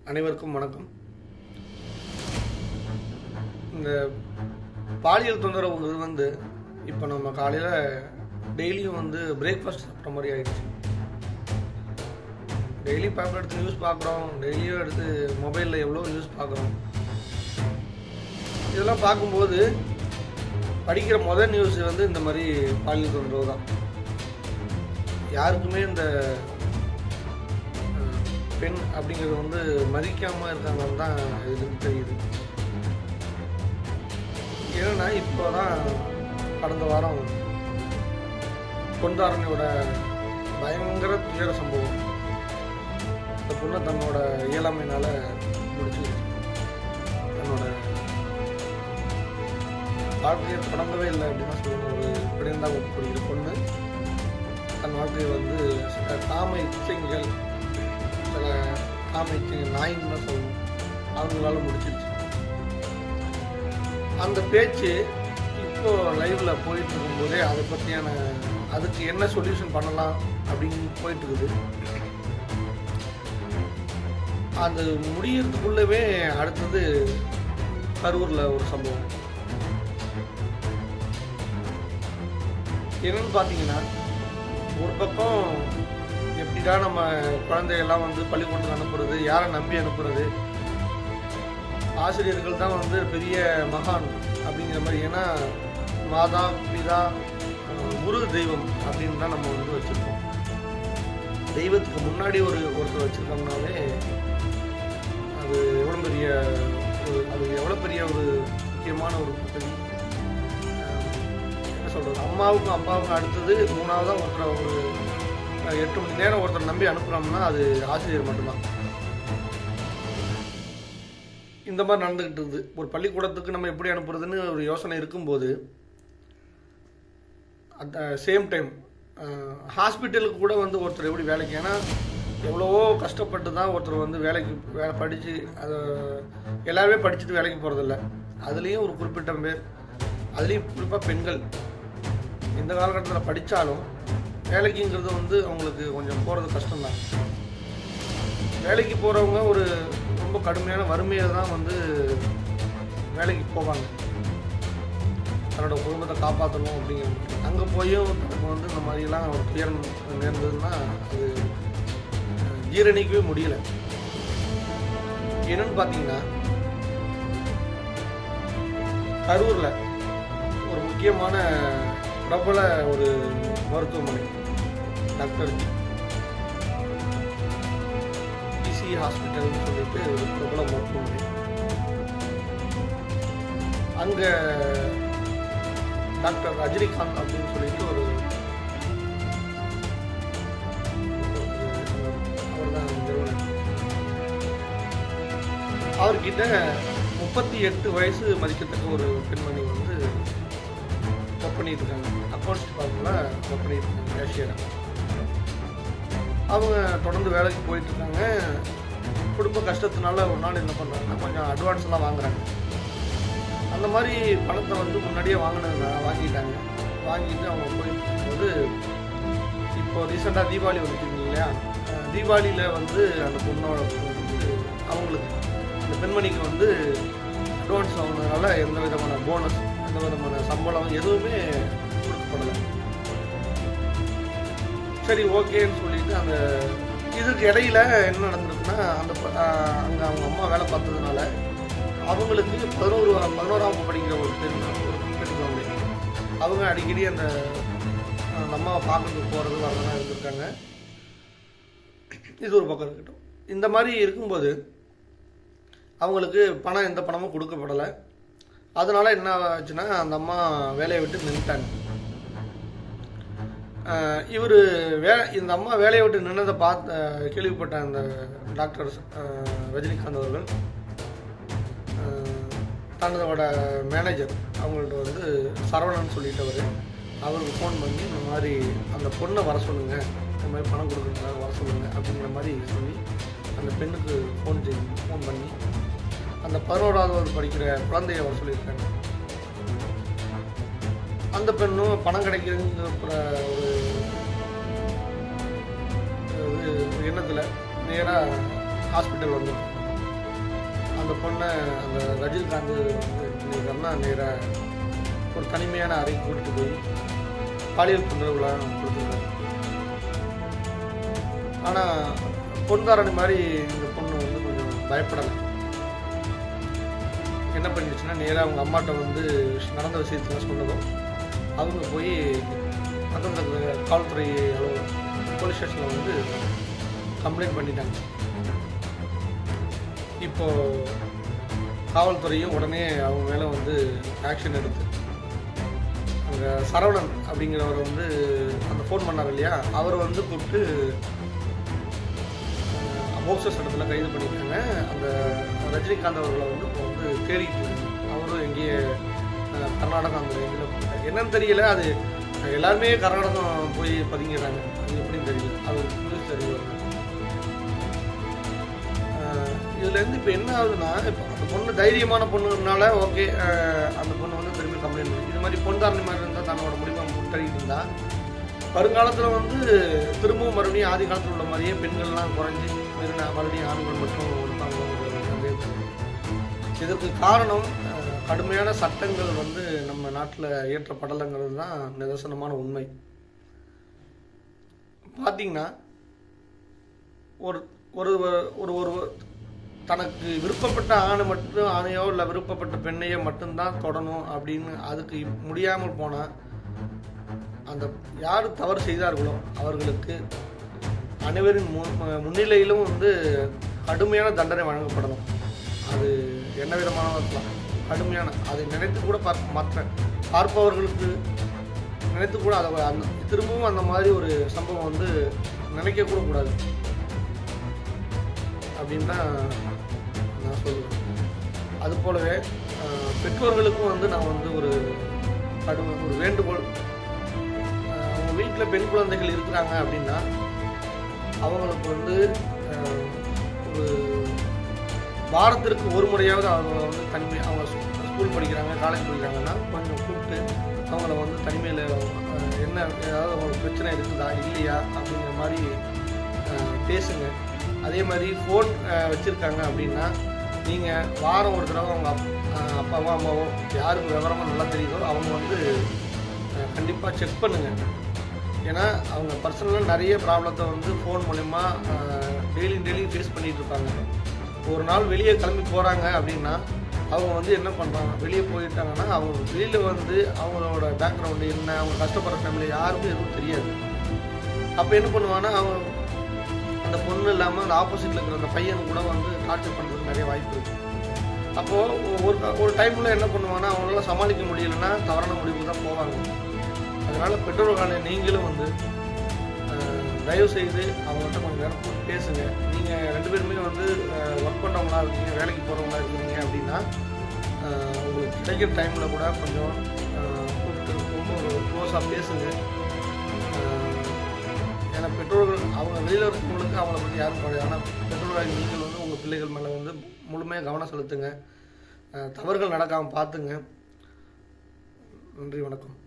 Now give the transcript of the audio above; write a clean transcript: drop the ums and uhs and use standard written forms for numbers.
அனைவருக்கும் வணக்கம். இந்த பாலியல் தொந்தரவுங்கிறது வந்து இப்போ நம்ம காலையில் டெய்லியும் பிரேக்ஃபாஸ்ட் சாப்பிட்ற மாதிரி ஆயிடுச்சு. டெய்லி பேப்பர் எடுத்து நியூஸ் பார்க்குறோம், டெய்லியும் எடுத்து மொபைலில் எவ்வளோ நியூஸ் பார்க்குறோம். இதெல்லாம் பார்க்கும்போது படிக்கிற முதல் நியூஸ் இந்த மாதிரி பாலியல் தொந்தரவு தான். யாருக்குமே இந்த பெண் அப்படிங்கிறது மதிக்காமல் இருக்காங்கன்னு தான் இதுக்கு தெரியுது. ஏன்னா இப்போ தான் கடந்த வாரம் பொன்தாரணியோட பயங்கர துயர சம்பவம். இந்த பொண்ணை தன்னோட இயலாமையினால் முடிச்சுக்கிச்சு. தன்னோட வாழ்க்கையை தொடங்கவே இல்லை அப்படின்னு சொல்லணும். ஒரு பிணைந்தாக ஒப்புக்கூடிய பொண்ணு தன் வாழ்க்கையை சில காம இச்சைகள், சில காம இச்சைகள் நாயின்னு தான் சொல்லணும், அவங்களால முடிச்சிருச்சு. அந்த பேச்சு இப்போ லைவ்ல போயிட்டு இருக்கும்போதே அதை பற்றியான அதுக்கு என்ன சொல்யூஷன் பண்ணலாம் அப்படின்னு போயிட்டு இருக்குது. அது முடியறதுக்குள்ளவே அடுத்தது கரூரில் ஒரு சம்பவம். என்னன்னு பார்த்தீங்கன்னா, ஒரு பக்கம் எப்படிடா நம்ம குழந்தைகள்லாம் பள்ளிக்கூடத்துக்கு அனுப்புறது, யாரை நம்பி அனுப்புறது, ஆசிரியர்கள் தான் பெரிய மகான் அப்படிங்கிற மாதிரி. ஏன்னா மாதா பிதா குரு தெய்வம் அப்படின்னு தான் நம்ம வச்சுருக்கோம். தெய்வத்துக்கு முன்னாடி ஒருத்தர் வச்சுருக்கோம்னாலே அது எவ்வளோ பெரிய ஒரு முக்கியமான ஒரு பதவி. என்ன சொல்கிறது, அம்மாவுக்கும் அப்பாவுக்கும் அடுத்தது மூணாவதாக ஒருத்தரை ஒரு 8 மணி நேரம் ஒருத்தர் நம்பி அனுப்புகிறோம்னா அது ஆசிரியர் மட்டும்தான். இந்த மாதிரி நடந்துக்கிட்டு இருக்குது. ஒரு பள்ளிக்கூடத்துக்கு நம்ம எப்படி அனுப்புறதுன்னு ஒரு யோசனை இருக்கும்போது, அட் சேம் டைம் ஹாஸ்பிட்டலுக்கு கூட ஒருத்தர் எப்படி வேலைக்கு, ஏன்னா எவ்வளவோ கஷ்டப்பட்டு தான் ஒருத்தர் வேலைக்கு படித்து அதை எல்லாருமே படிச்சுட்டு வேலைக்கு போகிறதில்ல. அதுலேயும் ஒரு குறிப்பிட்ட பேர், அதுலேயும் குறிப்பாக பெண்கள் இந்த காலகட்டத்தில் படித்தாலும் வேலைக்குங்கிறது அவங்களுக்கு கொஞ்சம் போகிறது கஷ்டம்தான். வேலைக்கு போகிறவங்க ஒரு ரொம்ப கடுமையான வறுமையை தான் வேலைக்கு போவாங்க, தன்னோட குடும்பத்தை காப்பாற்றணும் அப்படிங்கிறது. அங்கே போயும் தனக்கு இந்த மாதிரிலாம் ஒரு துயரம் நேர்ந்ததுன்னா அது ஜீரணிக்கவே முடியல. என்னன்னு பார்த்தீங்கன்னா, கரூரில் ஒரு முக்கியமான பிரபல ஒரு மருத்துவமனை, டாக்டர் ஜி ஹாஸ்பிட்டல்னு சொல்லிட்டு ஒரு பிரபல மருத்துவமனை. அங்கே டாக்டர் ரஜினிகாந்த் அப்படின்னு சொல்லிட்டு ஒரு அவர் தான் நிறுவனர். அவர்கிட்ட 38 வயசு மதிக்கத்தக்க ஒரு பெண்மணி ஒர்க் பண்ணிட்டு இருக்காங்க. அக்கௌண்ட்ஸ் டிபார்ட்மெண்ட்டில் ஒர்க் பண்ணிட்டு இருக்காங்க, கேஷியராக. அவங்க தொடர்ந்து வேலைக்கு போயிட்டு இருக்காங்க. குடும்ப கஷ்டத்தினால ஒரு நாள் என்ன பண்ணுறாங்கன்னா, கொஞ்சம் அட்வான்ஸ் எல்லாம் வாங்குறாங்க. அந்த மாதிரி பணத்தை முன்னாடியே வாங்கிட்டாங்க. வாங்கிட்டு அவங்க போயிட்டு இப்போ ரீசெண்டாக தீபாவளி வந்துருக்கு இல்லையா, தீபாவளியில் அந்த பொண்ணோட அவங்களுக்கு அந்த பெண்மணிக்கு அட்வான்ஸ் வாங்கினதுனால எந்த விதமான போனஸ், எந்த விதமான சம்பளம் எதுவுமே கொடுக்கப்படலை. சரி, ஓகேன்னு சொல்லிட்டு அந்த இதுக்கு இடையில என்ன நடந்திருக்குன்னா, அங்கே அவங்க அம்மா வேலை பார்த்ததுனால அவங்களுக்கு 11ஆம் வகுப்பு படிக்கிற ஒரு பெண் அவங்க அடிக்கடி அந்த அம்மாவை பார்க்கறதுக்கு போகிறது வரலாம் இருந்திருக்காங்க. இது ஒரு பக்கம் இருக்கட்டும். இந்த மாதிரி இருக்கும்போது அவங்களுக்கு எந்த பணமும் கொடுக்கப்படலை. அதனால என்ன ஆச்சுன்னா, அந்த அம்மா வேலையை விட்டு நின்றுட்டாங்க. இந்த அம்மா வேலையை விட்டு நின்னதை கேள்விப்பட்ட அந்த டாக்டர் ரஜினிகாந்த் அவர்கள் தன்னோட மேனேஜர் அவங்கள்ட்ட சரவணன் சொல்லிட்டவர், அவருக்கு ஃபோன் பண்ணி இந்த மாதிரி அந்த பொண்ணை வர சொல்லுங்கள், இந்த மாதிரி பணம் கொடுக்குறதுக்காக வர சொல்லுங்கள் அப்படிங்கிற மாதிரி சொல்லி அந்த பெண்ணுக்கு ஃபோன் பண்ணி அந்த 11ஆவது படிக்கிற குழந்தைய வர சொல்லியிருக்காங்க. அந்த பெண்ணும் பணம் கிடைக்குதுங்கிற ஒரு எண்ணத்தில் நேராக ஹாஸ்பிட்டல் வந்து அந்த பொண்ணை அந்த ரஜினிகாந்த் வந்து பண்ணியிருக்காருன்னா நேராக ஒரு தனிமையான அறைக்கு கூட்டிட்டு போய் பாலியல் தொந்தரவுல கொடுத்துருக்காரு. ஆனால் பொன்தாரணி மாதிரி இந்த பொண்ணு வந்து கொஞ்சம் பயப்படலை. என்ன பண்ணிடுச்சுன்னா நேராக அவங்க அம்மாட்ட வந்து நடந்த விஷயத்துல சொன்னதும் அவங்க போய் பக்கத்தில் காவல்துறை போலீஸ் ஸ்டேஷனில் வந்து கம்ப்ளைண்ட் பண்ணிட்டாங்க. இப்போது காவல்துறையும் உடனே அவங்க மேலே வந்து ஆக்ஷன் எடுத்து அங்கே சரவணன் அப்படிங்கிறவர் வந்து அந்த ஃபோன் பண்ணார் இல்லையா, அவர் வந்து கூப்பிட்டு போக்சோ சட்டத்தில் கைது பண்ணியிருக்காங்க. அந்த ரஜினிகாந்த் அவர்களை வந்து இப்போ வந்து தேடிட்டு இருக்காங்க. அவரும் எங்கேயே கர்நாடகா அந்த இதில் போட்டாங்க. என்னன்னு தெரியல, அது எல்லாருமே கர்நாடகம் போய் பதுங்கிடுறாங்க. அது எப்படின்னு தெரியல, அது நியூஸ் தெரியல. இதுலேருந்து இப்போ என்ன ஆகுதுன்னா, இப்போ அந்த பொண்ணு தைரியமான பொண்ணுனால ஓகே, அந்த பொண்ணு வந்து திரும்பி கம்ப்ளைண்ட் பண்ணி இது மாதிரி பொன்தாரணி மாதிரி இருந்தால் தன்னோட முடிவை முட்டடிட்டு இருந்தால் வருங்காலத்தில் வந்து திரும்பவும் மறுபடியும் ஆதி காலத்தில் உள்ள மாதிரியே பெண்கள்லாம் குறைஞ்சி மறுபடியும் ஆண்கள் மட்டும் இருப்பாங்க. இதற்கு காரணம் கடுமையான சட்டங்கள் வந்து நம்ம நாட்டில் இயற்றப்படலைங்கிறது தான் நிதர்சனமான உண்மை. பார்த்தீங்கன்னா ஒரு ஒரு ஒரு தனக்கு விருப்பப்பட்ட ஆணையோ இல்லை விருப்பப்பட்ட பெண்ணையோ மட்டும்தான் தொடணும் அப்படின்னு அதுக்கு முடியாமல் போனால் அந்த யார் தவறு செய்தார்களோ அவர்களுக்கு அனைவரின் முன்னிலையிலும் வந்து கடுமையான தண்டனை வழங்கப்படணும். அது என்ன விதமான இருக்கலாம், கடுமையான, அதை நினைத்து கூட பார்ப்பவர்களுக்கு நினைத்து கூட அதை அந்த திரும்பவும் அந்த மாதிரி ஒரு சம்பவம் வந்து நினைக்க கூட கூடாது அப்படின்னு தான் நான் சொல்லுவேன். அது போலவே பெற்றோர்களுக்கும் வந்து நான் வந்து ஒரு வேண்டுகோள், அவங்க வீட்டில் பெண் குழந்தைகள் இருக்கிறாங்க அப்படின்னா அவங்களுக்கு வந்து ஒரு வாரத்திற்கு ஒரு முறையாவது அவங்கள வந்து அவங்க ஸ்கூல் படிக்கிறாங்க, காலேஜ் படிக்கிறாங்கன்னா கொஞ்சம் கூப்பிட்டு அவங்கள வந்து தனிமையில் என்ன ஏதாவது அவங்களுக்கு பிரச்சனை இருக்குதா இல்லையா அப்படிங்கிற மாதிரி பேசுங்க. அதே மாதிரி ஃபோன் வச்சுருக்காங்க அப்படின்னா நீங்கள் வாரம் ஒரு தடவை அவங்க அப்பாவோ அம்மாவோ யாருக்கு விவரமாக நல்லா தெரியுதோ அவங்க வந்து கண்டிப்பாக செக் பண்ணுங்கள். ஏன்னா அவங்க பர்சனலாக நிறைய ப்ராப்ளத்தை வந்து ஃபோன் மூலமா டெய்லி ஃபேஸ் பண்ணிகிட்டு இருப்பாங்க. ஒரு நாள் வெளியே கிளம்பி போகிறாங்க அப்படின்னா அவங்க வந்து என்ன பண்ணுறாங்க, வெளியே போயிட்டாங்கன்னா அவங்க வெளியில் வந்து அவங்களோட பேக்ரவுண்டு என்ன, அவங்க கஷ்டப்படுற ஃபேமிலி யாருக்கும் எதுவும் தெரியாது. அப்போ என்ன பண்ணுவாங்கன்னா அவங்க அந்த பொண்ணு இல்லாமல் அந்த ஆப்போசிட்டில் இருக்கிற அந்த பையன் கூட வந்து டார்ச்சர் பண்ணுறதுக்கு நிறைய வாய்ப்பு இருக்குது. அப்போது ஒரு டைமில் என்ன பண்ணுவாங்கன்னா அவங்களால சமாளிக்க முடியலைன்னா தவறான முடிவுக்கு தான் போவாங்க. அதனால் பெற்றோர்களான நீங்களும் வந்து தயவு செய்து அவங்கள்ட்ட கொஞ்சம் நேரம் கூப்பிட்டு பேசுங்க. நீங்கள் 2 பேருமே வந்து ஒர்க் பண்ணுறவங்களா இருக்கீங்க, வேலைக்கு போகிறவங்களா இருக்கீங்க அப்படின்னா உங்களுக்கு கிடைக்கிற டைமில் கூட கொஞ்சம் கூப்பிட்டு ரொம்ப க்ளோஸாக பேசுங்க. ஏன்னா பெற்றோர்கள் அவங்க வெளியில் இருக்கிறவங்களுக்கு அவங்கள பற்றி யாரும் கிடையாது. ஆனால் பெற்றோர்களாக நீங்கள் வந்து உங்கள் பிள்ளைகள் மேலே வந்து முழுமையாக கவனம் செலுத்துங்க. தவறுகள் நடக்காமல் பார்த்துங்க. நன்றி, வணக்கம்.